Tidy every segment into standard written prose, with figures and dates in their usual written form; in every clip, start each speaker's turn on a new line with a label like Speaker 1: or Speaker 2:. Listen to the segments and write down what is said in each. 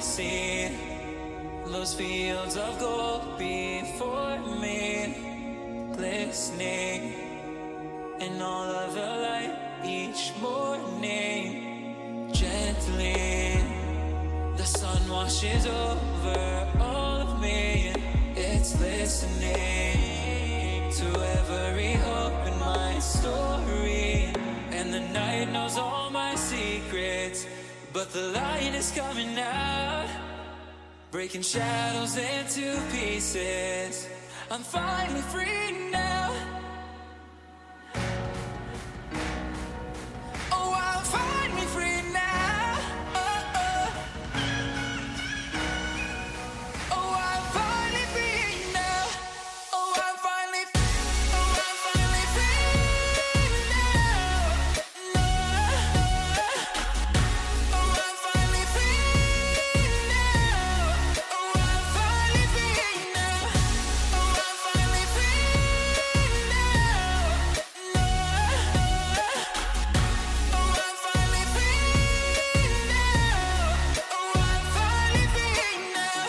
Speaker 1: see those fields of gold before me, glistening in all of the light each morning. Gently, the sun washes over all of me. It's listening to every hope in my story. And the night knows all my secrets, but the light is coming out, breaking shadows into pieces. I'm finally free now. Oh, I'm finally free now. Oh, oh. Oh, I'm finally free now. Oh, I'm finally free now. Oh, I'm finally free now. Oh, I'm finally free now. Oh, I'm finally free now. Oh, I'm finally free now. Oh, I'm finally free now.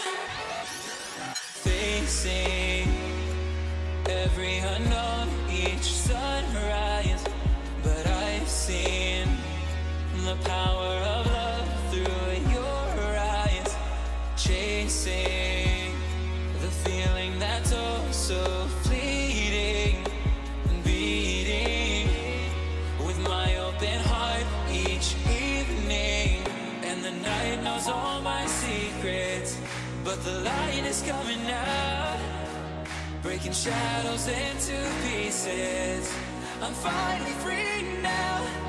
Speaker 1: Facing every unknown, each sunrise, but I've seen the power of love through your eyes, chasing the feeling that's oh so fleeting, and beating with my open heart each evening. And the night knows all my secrets, but the light is coming out, breaking shadows into pieces. I'm finally free now.